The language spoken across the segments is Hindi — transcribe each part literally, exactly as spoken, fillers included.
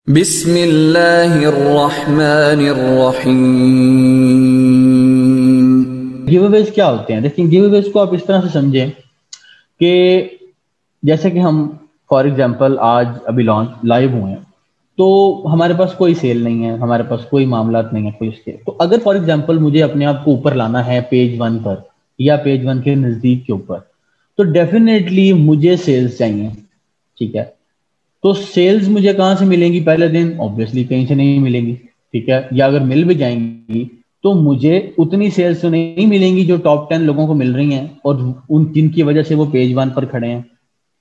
बिस्मिल्लाहिर्रहमानिर्रहीम। गिवअवेज क्या होते हैं? देखिए, गिवअवेज को आप इस तरह से समझें कि जैसे कि हम फॉर एग्जांपल आज अभी लॉन्च लाइव हुए हैं, तो हमारे पास कोई सेल नहीं है, हमारे पास कोई मामला नहीं है कोई इसके। तो अगर फॉर एग्जांपल मुझे अपने आप को ऊपर लाना है पेज वन पर या पेज वन के नजदीक के ऊपर, तो डेफिनेटली मुझे सेल्स चाहिए। ठीक है, तो सेल्स मुझे कहाँ से मिलेंगी? पहले दिन ऑब्वियसली कहीं से नहीं मिलेंगी। ठीक है, या अगर मिल भी जाएंगी तो मुझे उतनी सेल्स तो नहीं मिलेंगी जो टॉप टेन लोगों को मिल रही हैं और उन जिनकी वजह से वो पेज वन पर खड़े हैं।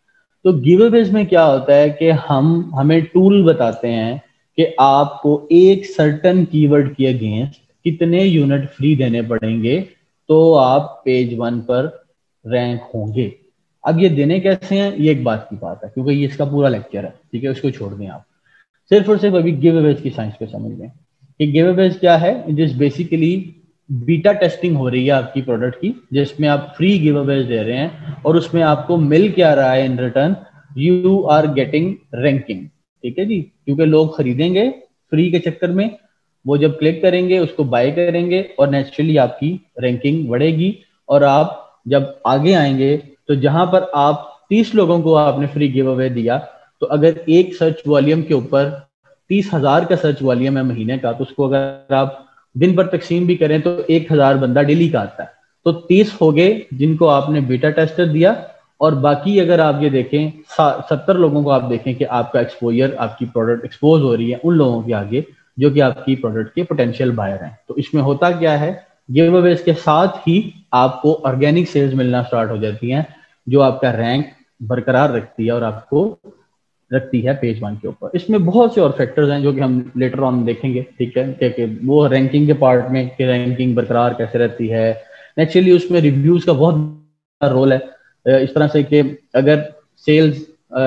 तो गिवअवेज में क्या होता है कि हम हमें टूल बताते हैं कि आपको एक सर्टन कीवर्ड के अगेंस्ट कितने यूनिट फ्री देने पड़ेंगे तो आप पेज वन पर रैंक होंगे। अब ये देने कैसे हैं, ये एक बात की बात है, क्योंकि ये इसका पूरा लेक्चर है। ठीक है, उसको छोड़ दें आप, सिर्फ और सिर्फ अभी गिवअवेज की साइंस पे समझ लें कि गिवअवेज क्या है। जिस बेसिकली बीटा टेस्टिंग हो रही है आपकी प्रोडक्ट की, जिसमें आप फ्री गिवअवेज दे रहे हैं और उसमें आपको मिल क्या रहा है in return, you are getting ranking. ठीक है जी, क्योंकि लोग खरीदेंगे फ्री के चक्कर में, वो जब क्लिक करेंगे उसको बाय करेंगे और नेचुरली आपकी रैंकिंग बढ़ेगी। और आप जब आगे आएंगे तो जहां पर आप तीस लोगों को आपने फ्री गिव अवे दिया, तो अगर एक सर्च वॉल्यूम के ऊपर तीस हजार का सर्च वॉल्यूम है महीने का, तो उसको अगर आप दिन पर तकसीम भी करें तो एक हजार बंदा डेली का आता है। तो तीस हो गए जिनको आपने बीटा टेस्टर दिया, और बाकी अगर आप ये देखें सत्तर लोगों को आप देखें कि आपका एक्सपोजर, आपकी प्रोडक्ट एक्सपोज हो रही है उन लोगों के आगे जो कि आपकी प्रोडक्ट के पोटेंशियल बायर हैं। तो इसमें होता क्या है, गिव अवेज के साथ ही आपको ऑर्गेनिक सेल्स मिलना स्टार्ट हो जाती हैं, जो आपका रैंक बरकरार रखती है और आपको रखती है पेज वन के ऊपर। इसमें बहुत से और फैक्टर्स हैं जो कि हम लेटर ऑन देखेंगे। ठीक है, कि वो रैंकिंग के पार्ट में कि रैंकिंग बरकरार कैसे रहती है। नेचुरली उसमें रिव्यूज का बहुत बड़ा रोल है, इस तरह से कि अगर सेल्स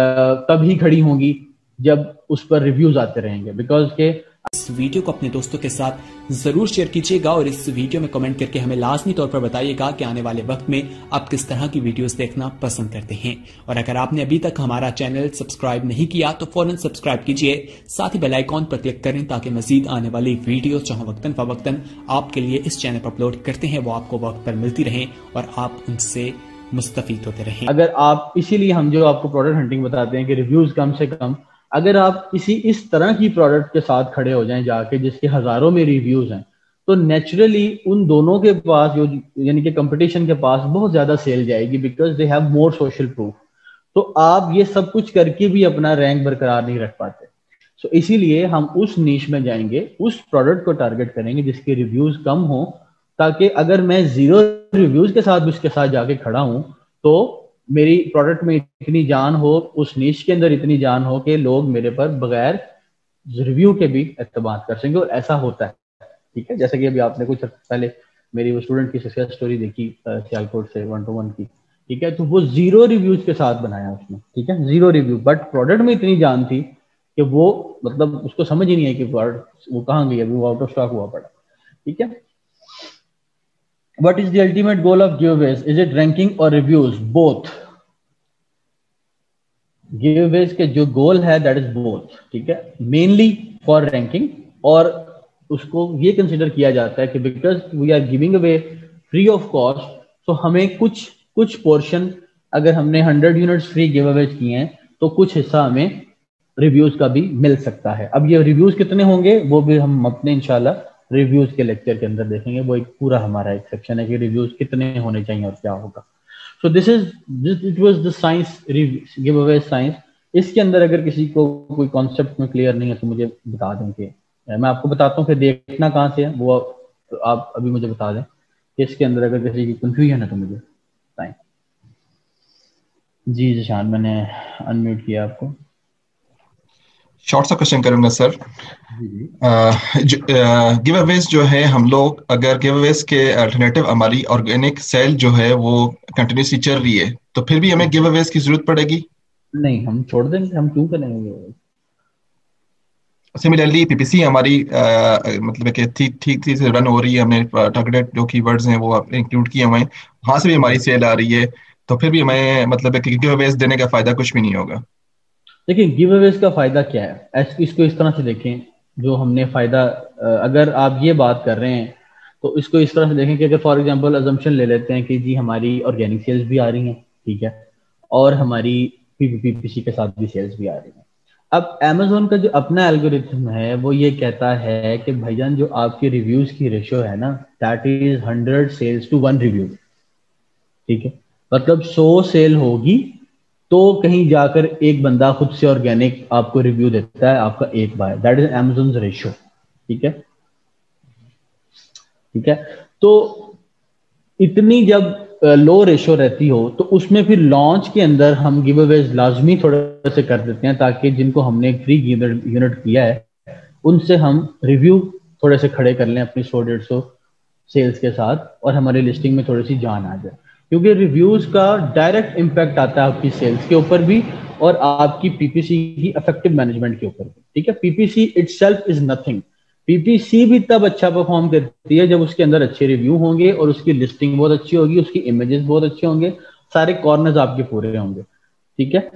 तभी खड़ी होंगी जब उस पर रिव्यूज आते रहेंगे। बिकॉज के इस वीडियो को अपने दोस्तों के साथ जरूर शेयर कीजिएगा और इस वीडियो में कमेंट करके हमें लाजमी तौर पर बताइएगा कि आने वाले वक्त में आप किस तरह की वीडियोस देखना पसंद करते हैं। और अगर आपने अभी तक हमारा चैनल सब्सक्राइब नहीं किया तो फौरन सब्सक्राइब कीजिए, साथ ही बेल आइकॉन पर क्लिक करें ताकि मजीद आने वाली वीडियो जहां वक्तन फवक्तन आपके लिए इस चैनल पर अपलोड करते हैं वो आपको वक्त पर मिलती रहे और आप उनसे मुस्तफीद होते रहें। अगर आप, इसीलिए हम जो आपको प्रोडक्ट हंटिंग बताते हैं कि रिव्यूज कम से कम, अगर आप किसी इस तरह की प्रोडक्ट के साथ खड़े हो जाएं जाके जिसके हजारों में रिव्यूज हैं, तो नेचुरली उन दोनों के पास जो यानी कि कंपटीशन के पास बहुत ज्यादा सेल जाएगी, because they have more social proof. तो आप ये सब कुछ करके भी अपना रैंक बरकरार नहीं रख पाते। सो so, इसीलिए हम उस नीश में जाएंगे, उस प्रोडक्ट को टारगेट करेंगे जिसके रिव्यूज कम हो, ताकि अगर मैं जीरो रिव्यूज के साथ उसके साथ जाके खड़ा हूं तो मेरी प्रोडक्ट में इतनी जान हो, उस नीश के अंदर इतनी जान हो कि लोग मेरे पर बगैर रिव्यू के भी एतमाद कर सकेंगे। और ऐसा होता है। ठीक है, जैसे कि अभी आपने कुछ पहले मेरी वो स्टूडेंट की सक्सेस स्टोरी देखी सियालकोट से वन टू वन की। ठीक है, तो वो जीरो रिव्यूज के साथ बनाया उसने। ठीक है, जीरो रिव्यू, बट प्रोडक्ट में इतनी जान थी कि वो मतलब उसको समझ ही नहीं है कि प्रोडक्ट वो कहाँ गई, अभी वो आउट ऑफ स्टॉक हुआ पड़ा। ठीक है, what is the ultimate goal of giveaways? Is it ranking or reviews? Both. giveaways के जो गोल है that is both. ठीक है, mainly for ranking, और उसको ये कंसिडर किया जाता है कि because we are giving away free of cost, so हमें कुछ कुछ पोर्शन, अगर हमने हंड्रेड यूनिट्स फ्री गिवअवेज किए हैं तो कुछ हिस्सा हमें रिव्यूज का भी मिल सकता है। अब ये रिव्यूज कितने होंगे वो भी हम अपने इंशाल्लाह रिव्यूज के लेक्चर के अंदर देखेंगे। वो एक पूरा हमारा एक सेक्शन है कि रिव्यूज कितने होने चाहिए और क्या होगा। So this is this it was the science, giveaway science. इसके अंदर अगर किसी को कोई कॉन्सेप्ट में क्लियर नहीं है तो मुझे बता दें कि मैं आपको बताता हूँ, फिर देखना कहाँ से है वो तो आप अभी मुझे बता दें कि इसके अंदर अगर किसी की कंफ्यूजन है तो मुझे बताएं। जी जिशान, मैंने अनम्यूट किया आपको। शॉर्ट सा क्वेश्चन करूंगा सर। गिव अवेज जो है, हम लोग अगर गिव अवेज के अल्टरनेटिव हमारी ऑर्गेनिक सेल जो है वो कंटिन्यूसली चल रही है, तो फिर भी हमें गिव अवेज की जरूरत पड़ेगी? नहीं, हम छोड़ देंगे, हम क्यों करेंगे। सिमिलरली पीपीसी हमारी आ, मतलब कि ठीक ठीक से रन हो रही है, हमने टारगेटेड जो कीवर्ड्स हैं वो इंक्लूड किए हुए हैं, वहां से भी हमारी सेल आ रही है, तो फिर भी हमें मतलब कि गिव अवेज देने का फायदा कुछ भी नहीं होगा। देखिए गिव अवेज का फायदा क्या है, ऐस- इसको इस तरह से देखें, जो हमने फायदा, अ, अगर आप ये बात कर रहे हैं तो इसको इस तरह से देखें कि अगर फॉर एग्जांपल अजम्पशन ले लेते हैं कि जी हमारी ऑर्गेनिक सेल्स भी आ रही हैं, ठीक है, और हमारी पीपीपीसी के साथ भी सेल्स भी आ रही हैं। अब Amazon का जो अपना एल्गोरिथम है वो ये कहता है कि भाईजान जो आपके रिव्यूज की रेशियो है ना, that is hundred sales to one review, ठीक है। मतलब सौ सेल होगी तो कहीं जाकर एक बंदा खुद से ऑर्गेनिक आपको रिव्यू देता है, आपका एक bye, that is Amazon's ratio, ठीक है, ठीक है। तो इतनी जब लो रेशो रहती हो तो उसमें फिर लॉन्च के अंदर हम गिव अवेज लाजमी थोड़े से कर देते हैं, ताकि जिनको हमने फ्री यूनिट किया है उनसे हम रिव्यू थोड़े से खड़े कर लें अपनी सौ डेढ़ सौ सेल्स के साथ, और हमारी लिस्टिंग में थोड़ी सी जान आ जाए, क्योंकि रिव्यूज का डायरेक्ट इम्पैक्ट आता है आपकी सेल्स के ऊपर भी और आपकी पीपीसी की इफेक्टिव मैनेजमेंट के ऊपर भी, ठीक है। PPC itself is nothing, PPC भी तब अच्छा परफॉर्म करती है जब उसके अंदर अच्छे रिव्यू होंगे और उसकी लिस्टिंग बहुत अच्छी होगी, उसकी इमेजेस बहुत अच्छे होंगे, सारे कॉर्नर्स आपके पूरे होंगे, ठीक है।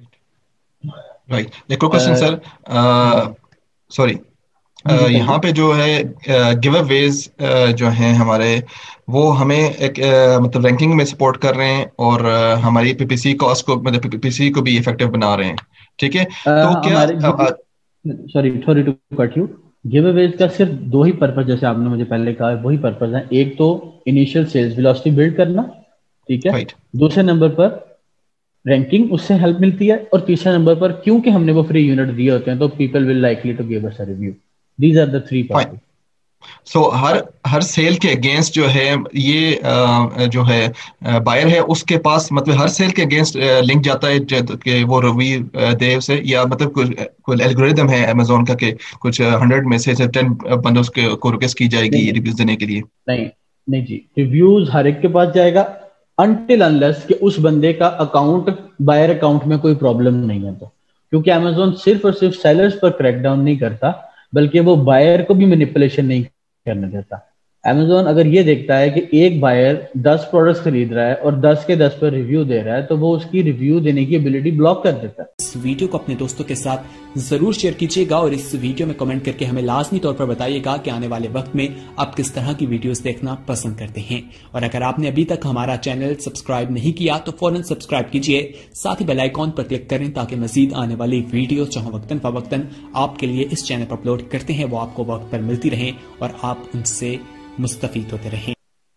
राइट, एक और क्वेश्चन सर, सॉरी, यहाँ पे जो है गिव अवेज जो हैं हमारे, वो हमें एक uh, मतलब रैंकिंग में सपोर्ट कर रहे हैं और uh, हमारी पीपीसी कॉस्ट को, मतलब पीपीसी को भी इफेक्टिव बना रहे हैं, ठीक है। तो क्या, sorry sorry to cut you, giveaways का सिर्फ दो ही पर्पज, जैसे आपने मुझे पहले कहा, वही पर्पज है। एक तो इनिशियल सेल्स वेलोसिटी बिल्ड करना, ठीक है, right. दूसरे नंबर पर रैंकिंग, उससे हेल्प मिलती है, और तीसरे नंबर पर क्योंकि हमने वो फ्री यूनिट दिए होते हैं तो people will likely to give us a review. These are the three purpose. So so, हर हर सेल के अगेंस्ट जो है ये uh, जो है बायर uh, है उसके पास, मतलब हर सेल के अगेंस्ट लिंक जाता है कि वो रिव्यू दे उसे, या मतलब कुछ कोई एल्गोरिदम है अमेजोन का कि कुछ हंड्रेड में से टेन बंदों को रिक्वेस्ट की जाएगी रिव्यूज देने के लिए? नहीं नहीं जी, रिव्यूज हर एक के पास जाएगा अनटिल अनलेस कि उस बंदे का अकाउंट बायर अकाउंट में कोई प्रॉब्लम नहीं है तो, क्योंकि अमेजोन सिर्फ और सिर्फ सेलर्स पर क्रैकडाउन नहीं करता बल्कि वो बायर को भी मैनिपुलेशन नहीं करने देता। अमेजोन अगर ये देखता है कि एक बायर दस प्रोडक्ट्स खरीद रहा है और दस के दस पर रिव्यू दे रहा है तो वो उसकी रिव्यू देने की एबिलिटी ब्लॉक कर देता है। इस वीडियो को अपने दोस्तों के साथ जरूर शेयर कीजिएगा और इस वीडियो में कमेंट करके हमें लाजमी तौर पर बताइएगा कि आने वाले वक्त में आप किस तरह की वीडियोस देखना पसंद करते हैं। और अगर आपने अभी तक हमारा चैनल सब्सक्राइब नहीं किया तो फौरन सब्सक्राइब कीजिए, साथ ही बेल आइकॉन पर क्लिक करें ताकि मजीद आने वाली वीडियो जहां वक्तन फवक्तन आपके लिए इस चैनल पर अपलोड करते हैं वो आपको वक्त पर मिलती रहे और आप उनसे मुस्तफीद होते रहें।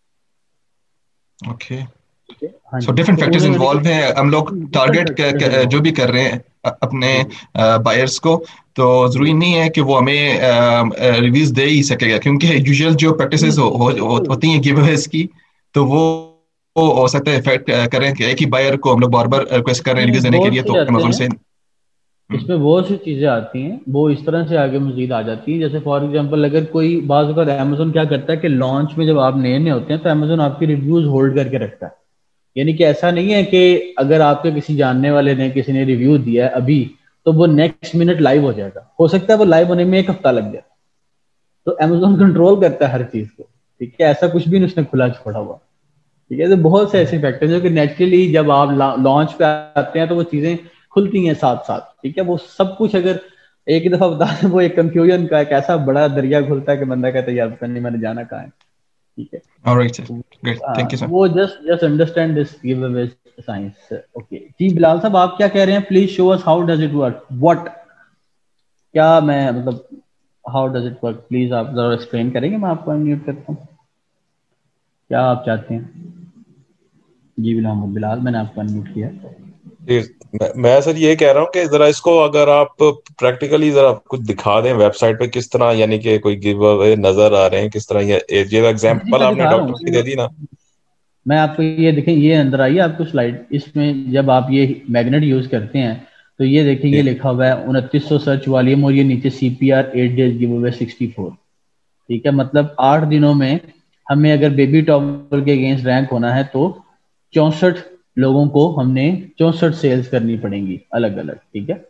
Okay, so different factors involve हैं। हम लोग टारगेट जो भी कर रहे हैं अपने बायर्स को, तो जरूरी नहीं है कि वो हमें रिव्यूज दे ही सकेगा, क्योंकि यूजुअल जो प्रैक्टिसेस हो, हो, हो, होती हैं गिव अवेज की, तो वो वो हो सकता है इफेक्ट करें कि एक ही बायर को हम लोग बार बार रिक्वेस्ट कर रहे हैं रिव्यूज देने के लिए, तो अमेज़न से इसमें बहुत सी चीजें आती हैं, वो इस तरह से आगे मजीद आ जाती है। जैसे फॉर एग्जांपल अगर कोई बात अगर अमेजोन क्या करता है कि लॉन्च में जब आप नए नए होते हैं तो अमेजोन आपकी रिव्यूज होल्ड करके रखता है, यानी कि ऐसा नहीं है कि अगर आपके किसी जानने वाले ने किसी ने रिव्यू दिया है अभी तो वो नेक्स्ट मिनट लाइव हो जाएगा, हो सकता है वो लाइव होने में एक हफ्ता लग जाए। तो अमेजोन कंट्रोल करता है हर चीज को, ठीक है, ऐसा कुछ भी नहीं उसने खुला छोड़ा हुआ, ठीक है। तो बहुत से ऐसे फैक्टर जो कि नेचुरली जब आप लॉन्च पे आते हैं तो वो चीजें खुलती हैं साथ साथ, ठीक है। वो सब कुछ अगर एक ही दफा बता दें वो एक कंफ्यूजन का एक ऐसा बड़ा दरिया खुलता है कि बंदा कहता है यार पता नहीं मैंने जाना कहाँ है, ठीक है। Alright sir, great, thank you sir. वो just just understand this giveaway science. Okay जी, बिलाल साहब आप क्या कह रहे हैं? Please show us how does it work, what, क्या मैं मतलब how does it work, please आप जरा एक्सप्लेन करेंगे? मैं आपको अनम्यूट करता हूँ, क्या आप चाहते हैं? जी बिलाल बिलाल मैंने आपको अनम्यूट किया। जी, मैं सर ये कह रहा हूँ कि जरा इसको अगर आप प्रैक्टिकली जरा कुछ दिखा दें वेबसाइट पे किस तरह, यानी कि कोई गिव अवे नजर आ रहे हैं किस तरह, ये ये एग्जांपल आपने डॉक्टर की दे दी ना। मैं आपको ये देखें, ये अंदर आइए आपको स्लाइड, इसमें जब आप ये मैग्नेट यूज करते हैं तो ये देखिए ये लिखा हुआ है उनतीस सौ सर्च वॉल्यूम और ये नीचे CPR eight days giveaway sixty four, ठीक है। मतलब आठ दिनों में हमें अगर बेबी टॉवल के अगेंस्ट रैंक होना है तो चौसठ लोगों को हमने चौसठ सेल्स करनी पड़ेंगी अलग अलग, ठीक है।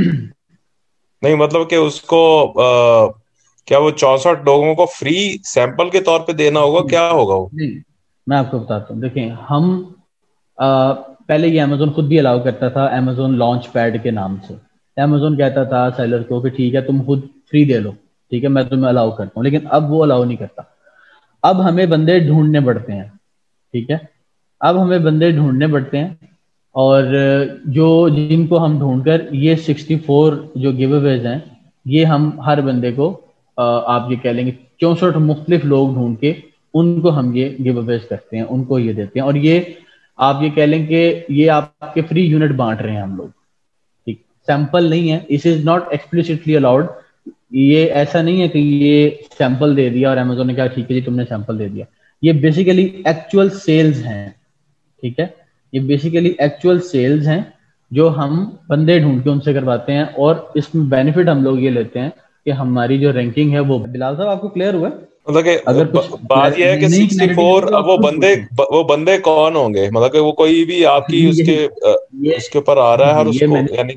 नहीं मतलब कि उसको आ, क्या वो चौसठ लोगों को फ्री सैंपल के तौर पे देना होगा, क्या होगा वो? नहीं मैं आपको बताता हूँ, देखें हम आ, पहले ये अमेजोन खुद भी अलाउ करता था अमेजोन लॉन्च पैड के नाम से, अमेजोन कहता था सेलर को कि ठीक है तुम खुद फ्री दे लो, ठीक है मैं तुम्हें अलाउ करता हूँ, लेकिन अब वो अलाउ नहीं करता। अब हमें बंदे ढूंढने पड़ते हैं, ठीक है, अब हमें बंदे ढूंढने पड़ते हैं, और जो जिनको हम ढूंढकर ये सिक्सटी फोर जो गिव अवेज हैं ये हम हर बंदे को आप ये कह लेंगे चौसठ मुख्तलिफ लोग ढूंढ के उनको हम ये गिव अवेज करते हैं, उनको ये देते हैं, और ये आप ये कह लें कि ये आपके फ्री यूनिट बांट रहे हैं हम लोग, ठीक, सैंपल नहीं है, इस इज नॉट एक्सप्लिसिटली अलाउड। ये ऐसा नहीं है कि ये सैंपल दे दिया और अमेजोन ने कहा ठीक है जी तुमने सैंपल दे दिया, ये बेसिकली एक्चुअल सेल्स हैं, ठीक है, ये बेसिकली एक्चुअल सेल्स हैं जो हम बंदे ढूंढ के उनसे करवाते हैं, और इसमें बेनिफिट हम लोग ये लेते हैं कि हमारी जो रैंकिंग है वो। बिलाल साहब आपको क्लियर हुआ? मतलब कि अगर बात यह है कि सिक्सटी फोर अब वो बंदे वो बंदे कौन होंगे, मतलब कि वो कोई भी आपकी उसके ये, उसके ऊपर आ रहा है और उसको यानी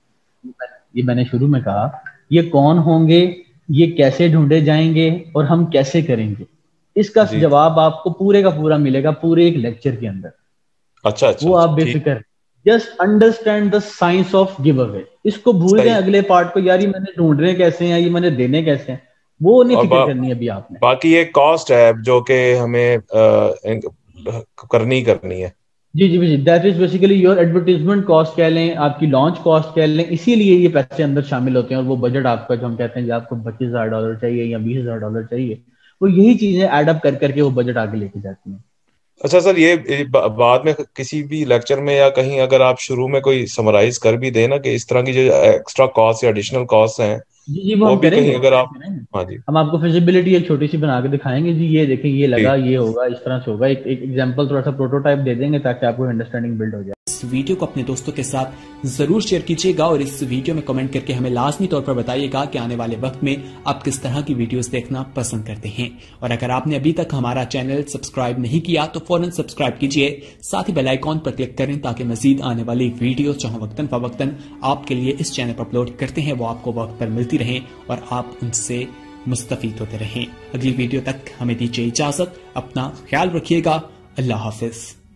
ये मैंने शुरू में कहा ये कौन होंगे, ये कैसे ढूंढे जाएंगे और हम कैसे करेंगे, इसका जवाब आपको पूरे का पूरा मिलेगा पूरे एक लेक्चर के अंदर। अच्छा अच्छा, वो आप बेफिक्र just understand the science of giveaway, इसको भूल जाए अगले पार्ट को, यार ये मैंने ढूंढने कैसे हैं, ये मैंने देने कैसे हैं, वो नहीं फिक्र करनी अभी आपने। बाकी ये कॉस्ट है जो कि हमें आ, करनी करनी है। जी जी जी, that is basically your advertisement cost कह लें, आपकी लॉन्च कॉस्ट कह लें, इसीलिए ये पैसे अंदर शामिल होते हैं। और वो बजट आपका जो हम कहते हैं कि आपको पच्चीस हजार डॉलर चाहिए या बीस हजार डॉलर चाहिए, वो यही चीजें एड अप कर करके वो बजट आगे लेके जाती हैं। अच्छा सर, ये बाद में किसी भी लेक्चर में या कहीं अगर आप शुरू में कोई समराइज कर भी देना कि इस तरह की जो एक्स्ट्रा कॉस्ट या एडिशनल कॉस्ट हैं, जी जी वो, वो हम भी करेंगे, कहीं अगर आप, हाँ जी, हम आपको फिजिबिलिटी एक छोटी सी बना के दिखाएंगे जी, ये देखें ये लगा, ये होगा, इस तरह से होगा, एक एक एग्जांपल थोड़ा सा प्रोटोटाइप दे देंगे ताकि आपको अंडरस्टैंडिंग बिल्ड हो जाए। इस वीडियो को अपने दोस्तों के साथ जरूर शेयर कीजिएगा और इस वीडियो में कमेंट करके हमें लाजमी तौर पर बताइएगा कि आने वाले वक्त में आप किस तरह की वीडियोस देखना पसंद करते हैं। और अगर आपने अभी तक हमारा चैनल सब्सक्राइब नहीं किया तो फौरन सब्सक्राइब कीजिए, साथ ही बेल आइकॉन पर क्लिक करें ताकि मजीद आने वाली वीडियो जहां वक्तन फवक्तन आपके लिए इस चैनल पर अपलोड करते हैं वो आपको वक्त पर मिलती रहे और आप उनसे मुस्तफीद होते रहें। अगली वीडियो तक हमें दीजिए इजाजत, अपना ख्याल रखिएगा, अल्लाह हाफिज।